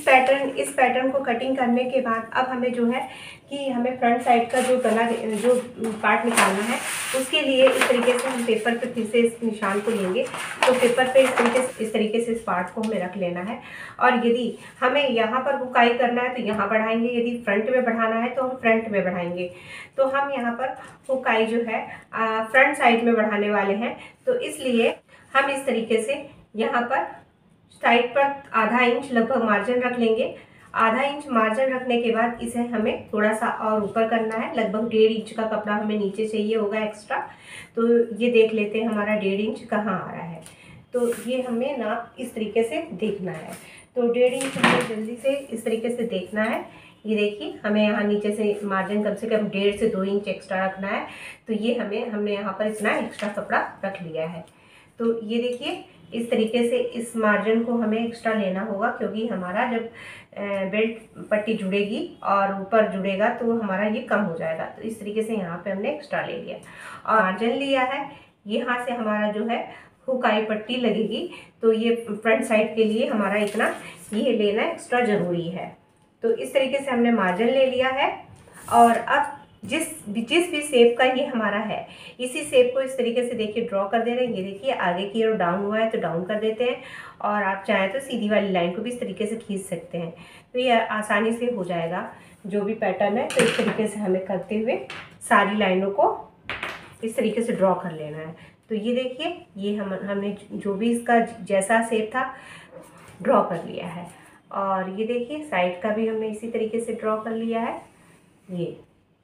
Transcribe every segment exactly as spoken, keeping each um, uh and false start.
Pattern इस pattern को cutting करने के बाद अब हमें जो है कि हमें फ्रंट साइड का जो गला जो पार्ट निकालना है उसके लिए इस तरीके से हम पेपर पे फिर से इस निशान को लेंगे। तो पेपर पे इस तरीके से इस तरीके से इस पार्ट को हमें रख लेना है। और यदि हमें यहाँ पर हुकाई करना है तो यहाँ बढ़ाएंगे, यदि फ्रंट में बढ़ाना है तो हम फ्रंट में बढ़ाएंगे। तो हम यहाँ पर हुकाई जो है आ, फ्रंट साइड में बढ़ाने वाले हैं। तो इसलिए हम इस तरीके से यहाँ पर साइड पर आधा इंच लगभग मार्जिन रख लेंगे। आधा इंच मार्जिन रखने के बाद इसे हमें थोड़ा सा और ऊपर करना है। लगभग डेढ़ इंच का कपड़ा हमें नीचे चाहिए होगा एक्स्ट्रा। तो ये देख लेते हैं हमारा डेढ़ इंच कहाँ आ रहा है। तो ये हमें नाप इस तरीके से देखना है। तो डेढ़ इंच हमें जल्दी से इस तरीके से देखना है। ये देखिए हमें यहाँ नीचे से मार्जिन कम से कम डेढ़ से दो इंच एक्स्ट्रा रखना है। तो ये हमें हमने यहाँ पर इतना एक्स्ट्रा कपड़ा रख लिया है। तो ये देखिए इस तरीके से इस मार्जिन को हमें एक्स्ट्रा लेना होगा, क्योंकि हमारा जब बेल्ट पट्टी जुड़ेगी और ऊपर जुड़ेगा तो हमारा ये कम हो जाएगा। तो इस तरीके से यहाँ पे हमने एक्स्ट्रा ले लिया और मार्जिन लिया है। यहाँ से हमारा जो है हुकाई पट्टी लगेगी। तो ये फ्रंट साइड के लिए हमारा इतना ये लेना एक्स्ट्रा ज़रूरी है। तो इस तरीके से हमने मार्जिन ले लिया है। और अब जिस जिस भी शेप का ये हमारा है इसी शेप को इस तरीके से देखिए ड्रॉ कर दे रहे हैं। ये देखिए आगे की ओर डाउन हुआ है तो डाउन कर देते हैं, और आप चाहें तो सीधी वाली लाइन को भी इस तरीके से खींच सकते हैं। तो ये आसानी से हो जाएगा जो भी पैटर्न है। तो इस तरीके से हमें करते हुए सारी लाइनों को इस तरीके से ड्रॉ कर लेना है। तो ये देखिए ये हम हमने जो भी इसका जैसा शेप था ड्रॉ कर लिया है। और ये देखिए साइड का भी हमने इसी तरीके से ड्रॉ कर लिया है। ये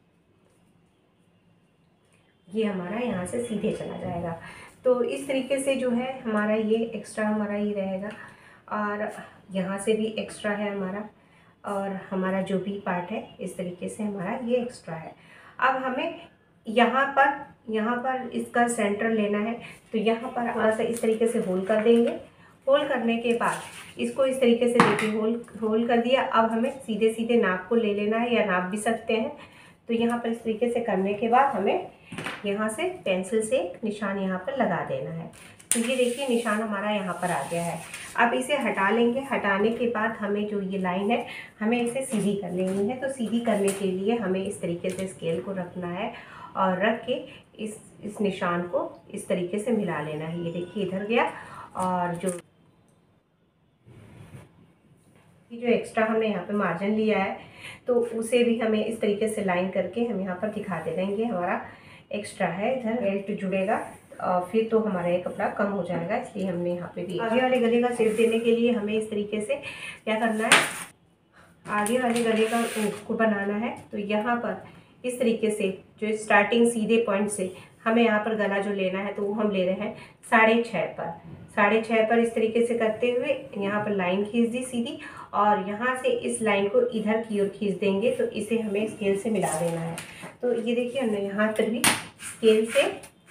ये हमारा यहाँ से सीधे चला जाएगा। तो इस तरीके से जो है हमारा ये एक्स्ट्रा हमारा ये रहेगा, और यहाँ से भी एक्स्ट्रा है हमारा, और हमारा जो भी पार्ट है इस तरीके से हमारा ये एक्स्ट्रा है। अब हमें यहाँ पर यहाँ पर इसका सेंटर लेना है। तो यहाँ पर थोड़ा सा इस तरीके से होल कर देंगे। होल करने के बाद इसको इस तरीके से देखिए होल होल कर दिया। अब हमें सीधे सीधे नाप को ले लेना है, या नाप भी सकते हैं। तो यहाँ पर इस तरीके से करने के बाद हमें यहाँ से पेंसिल से एक निशान यहाँ पर लगा देना है। तो ये देखिए निशान हमारा यहाँ पर आ गया है। अब इसे हटा लेंगे। हटाने के बाद हमें जो ये लाइन है हमें इसे सीधी कर लेनी है। तो सीधी करने के लिए हमें इस तरीके से स्केल को रखना है, और रख के इस इस निशान को इस तरीके से मिला लेना है। ये देखिए इधर गया, और जो जो एक्स्ट्रा हमने यहाँ पे मार्जिन लिया है तो उसे भी हमें इस तरीके से लाइन करके हम यहाँ पर दिखा दे देंगे। हमारा एक्स्ट्रा है, इधर बेल्ट जुड़ेगा और फिर तो हमारा ये कपड़ा कम हो जाएगा, इसलिए हमने यहाँ पे भी आगे वाले गले का शेप देने के लिए हमें इस तरीके से क्या करना है, आगे वाले गले का को बनाना है। तो यहाँ पर इस तरीके से जो स्टार्टिंग सीधे पॉइंट से हमें यहाँ पर गला जो लेना है तो वो हम ले रहे हैं साढ़े छः पर साढ़े छः पर इस तरीके से करते हुए यहाँ पर लाइन खींच दी सीधी, और यहाँ से इस लाइन को इधर की ओर खींच देंगे। तो इसे हमें स्केल से मिला देना है। तो ये देखिए हमने यहाँ पर भी स्केल से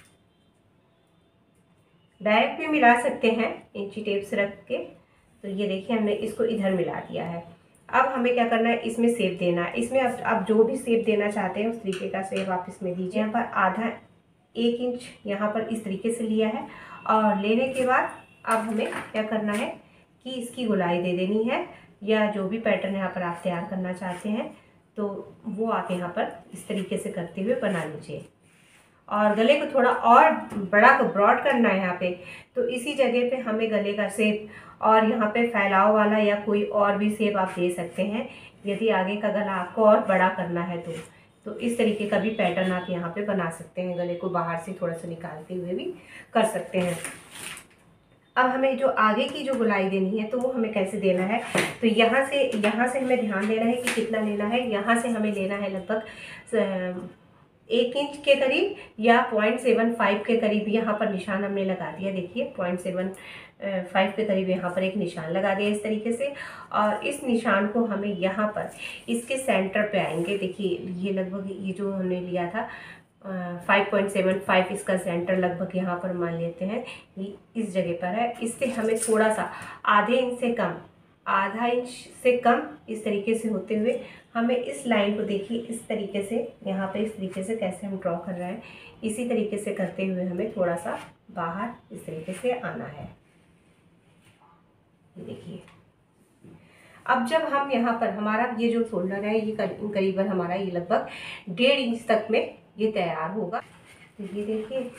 डायरेक्ट भी मिला सकते हैं इंची टेप से रख के। तो ये देखिए हमने इसको इधर मिला दिया है। अब हमें क्या करना है, इसमें शेप देना है। इसमें अब आप जो भी शेप देना चाहते हैं उस तरीके का शेप आप इसमें दीजिए। यहाँ पर आधा एक इंच यहाँ पर इस तरीके से लिया है, और लेने के बाद अब हमें क्या करना है कि इसकी गोलाई दे देनी है, या जो भी पैटर्न यहाँ पर आप तैयार करना चाहते हैं तो वो आप यहाँ पर इस तरीके से करते हुए बना लीजिए। और गले को थोड़ा और बड़ा ब्रॉड करना है यहाँ पे। तो इसी जगह पे हमें गले का शेप और यहाँ पे फैलाव वाला या कोई और भी शेप आप दे सकते हैं, यदि आगे का गला आपको और बड़ा करना है तो तो इस तरीके का भी पैटर्न आप यहाँ पे बना सकते हैं। गले को बाहर से थोड़ा सा निकालते हुए भी कर सकते हैं। अब हमें जो आगे की जो गोलाई देनी है तो वो हमें कैसे देना है, तो यहाँ से यहाँ से हमें ध्यान देना है कि कितना लेना है। यहाँ से हमें लेना है लगभग एक इंच के करीब या पॉइंट सेवन फाइव के करीब यहाँ पर निशान हमने लगा दिया। देखिए पॉइंट सेवन फाइव के करीब यहाँ पर एक निशान लगा दिया इस तरीके से, और इस निशान को हमें यहाँ पर इसके सेंटर पे आएंगे। देखिए ये लगभग ये जो हमने लिया था फाइव पॉइंट सेवन फाइव, इसका सेंटर लगभग यहाँ पर मान लेते हैं ये इस जगह पर है। इससे हमें थोड़ा सा आधे इंच से कम आधा इंच से कम इस तरीके से होते हुए हमें इस लाइन को देखिए इस तरीके से यहाँ पे इस तरीके से कैसे हम ड्रॉ कर रहे हैं, इसी तरीके से करते हुए हमें थोड़ा सा बाहर इस तरीके से आना है। ये देखिए अब जब हम यहाँ पर हमारा ये जो शोल्डर है ये करीबन हमारा ये लगभग डेढ़ इंच तक में ये तैयार होगा। तो ये देखिए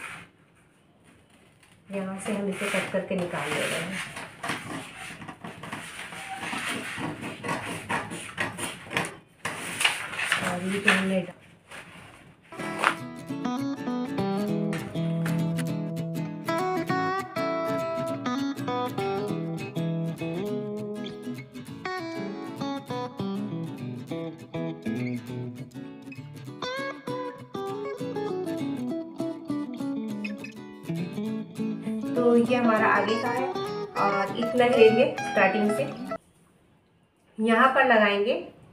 यहाँ से हम इसे कट करके निकाल ले रहे हैं। और ये जो हमने तो ये हमारा आगे का है और इतना लेंगे स्टार्टिंग से, यहाँ पर लगाएंगे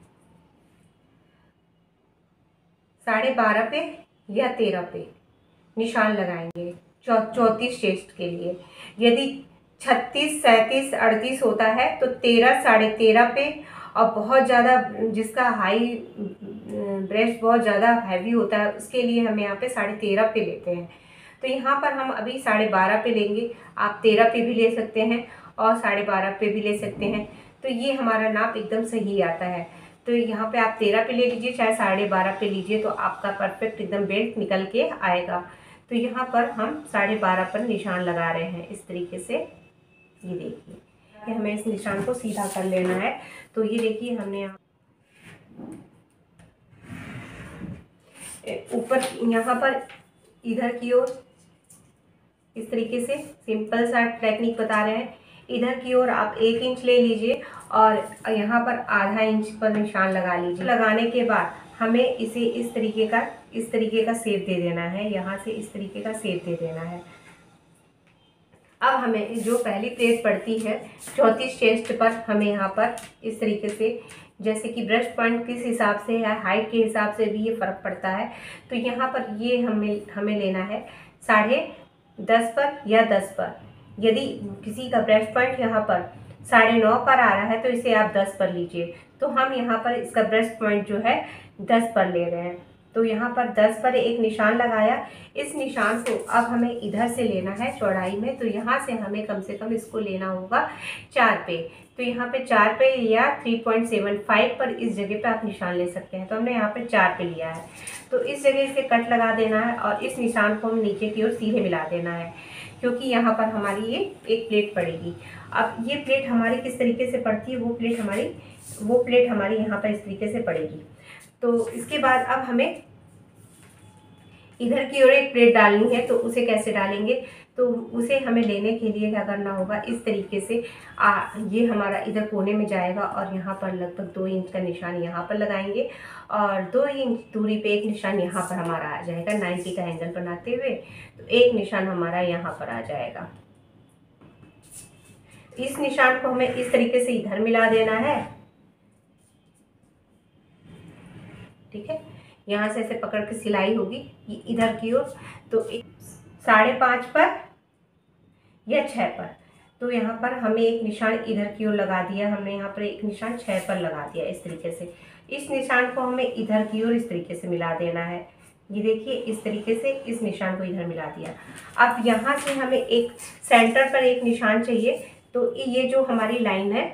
साढ़े बारह पे या तेरह पे निशान लगाएंगे चौ चौंतीस चेस्ट के लिए। यदि छत्तीस सैंतीस अड़तीस होता है तो तेरह साढ़े तेरह पे, और बहुत ज़्यादा जिसका हाई ब्रेस्ट बहुत ज़्यादा हैवी होता है उसके लिए हम यहाँ पे साढ़े तेरह पे लेते हैं। तो यहाँ पर हम अभी साढ़े बारह पे लेंगे, आप तेरह पे भी ले सकते हैं और साढ़े बारह पे भी ले सकते हैं। तो ये हमारा नाप एकदम सही आता है। तो यहाँ पे आप तेरह पे ले लीजिए चाहे साढ़े बारह पे लीजिए, तो आपका परफेक्ट एकदम बेल्ट निकल के आएगा। तो यहाँ पर हम साढ़े बारह पर निशान लगा रहे हैं इस तरीके से। ये देखिए कि हमें इस निशान को सीधा कर लेना है। तो ये देखिए हमने यहाँ ऊपर यहाँ पर इधर की ओर इस तरीके से सिंपल सा टेक्निक बता रहे हैं। इधर की ओर आप एक इंच ले लीजिए और यहाँ पर आधा इंच पर निशान लगा लीजिए। लगाने के बाद हमें इसे इस तरीके का इस तरीके का शेप दे देना है, यहाँ से इस तरीके का शेप दे देना है। अब हमें जो पहली प्लेट पड़ती है चौंतीस चेस्ट पर, हमें यहाँ पर इस तरीके से, जैसे कि ब्रेस्ट पॉइंट किस हिसाब से या हाइट के हिसाब से भी ये फ़र्क पड़ता है। तो यहाँ पर ये हमें हमें लेना है साढ़े दस पर या दस पर। यदि किसी का ब्रेस्ट पॉइंट यहाँ पर साढ़े नौ पर आ रहा है तो इसे आप दस पर लीजिए। तो हम यहाँ पर इसका ब्रेस्ट पॉइंट जो है दस पर ले रहे हैं। तो यहाँ पर दस पर एक निशान लगाया। इस निशान को अब हमें इधर से लेना है चौड़ाई में, तो यहाँ से हमें कम से कम इसको लेना होगा चार पे। तो यहाँ पे चार पे या थ्री पॉइंट सेवन फाइव पर इस जगह पे आप निशान ले सकते हैं। तो हमने यहाँ पे चार पे लिया है, तो इस जगह से कट लगा देना है और इस निशान को हम नीचे की ओर सीधे मिला देना है, क्योंकि यहाँ पर हमारी ये एक प्लेट पड़ेगी। अब ये प्लेट हमारी किस तरीके से पड़ती है, वो प्लेट हमारी वो प्लेट हमारी यहाँ पर इस तरीके से पड़ेगी। तो इसके बाद अब हमें इधर की ओर एक प्लेट डालनी है। तो उसे कैसे डालेंगे, तो उसे हमें लेने के लिए क्या करना होगा, इस तरीके से आ, ये हमारा इधर कोने में जाएगा और यहाँ पर लगभग दो इंच का निशान यहाँ पर लगाएंगे और दो इंच दूरी पे एक निशान यहाँ पर हमारा आ जाएगा नाइन्टी का एंगल बनाते हुए। तो एक निशान हमारा यहाँ पर आ जाएगा। इस निशान को हमें इस तरीके से इधर मिला देना है, ठीक है। यहाँ से ऐसे पकड़ के सिलाई होगी इधर की ओर, तो साढ़े पाँच पर या छः पर। तो यहाँ पर हमें एक निशान इधर की ओर लगा दिया, हमने यहाँ पर एक निशान छः पर लगा दिया इस तरीके से। इस निशान को हमें इधर की ओर इस तरीके से मिला देना है। ये देखिए इस तरीके से इस निशान को इधर मिला दिया। अब यहाँ से हमें एक सेंटर पर एक निशान चाहिए। तो ये जो हमारी लाइन है,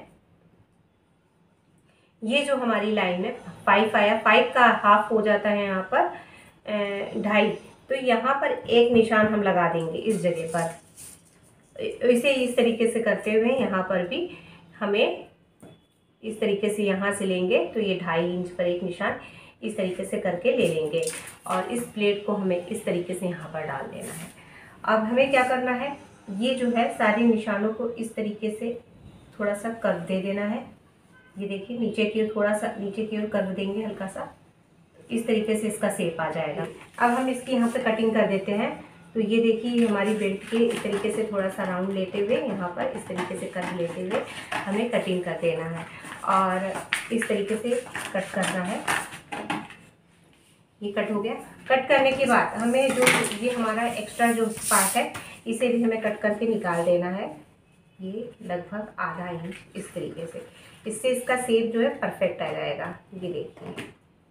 ये जो हमारी लाइन है फाइव आया, फाइव का हाफ हो जाता है यहाँ पर ढाई। तो यहाँ पर एक निशान हम लगा देंगे इस जगह पर। इसे इस तरीके से करते हुए यहाँ पर भी हमें इस तरीके से यहाँ से लेंगे, तो ये ढाई इंच पर एक निशान इस तरीके से करके ले लेंगे और इस प्लेट को हमें इस तरीके से यहाँ पर डाल देना है। अब हमें क्या करना है, ये जो है सारे निशानों को इस तरीके से थोड़ा सा कर दे देना है। ये देखिए नीचे की ओर थोड़ा सा नीचे की ओर कर देंगे हल्का सा, इस तरीके से इसका शेप आ जाएगा। अब हम इसकी यहाँ पे कटिंग कर देते हैं। तो ये देखिए हमारी बेल्ट के इस तरीके से थोड़ा सा राउंड लेते हुए यहाँ पर इस तरीके से कट लेते हुए हमें कटिंग कर देना है और इस तरीके से कट करना है। ये कट हो गया। कट करने के बाद हमें जो ये हमारा एक्स्ट्रा जो पार्ट है इसे भी हमें कट करके निकाल देना है। ये लगभग आधा इंच इस तरीके से, इससे इसका शेप जो है परफेक्ट आ जाएगा। ये देखते हैं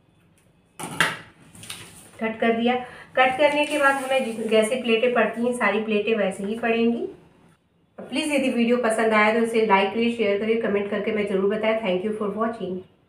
कट कर दिया। कट करने के बाद हमें जैसे प्लेटें पड़ती हैं सारी प्लेटें वैसे ही पड़ेंगी। अब प्लीज़ यदि वीडियो पसंद आया तो इसे लाइक करिए, शेयर करिए, कमेंट करके मैं ज़रूर बताएं। Thank you for watching.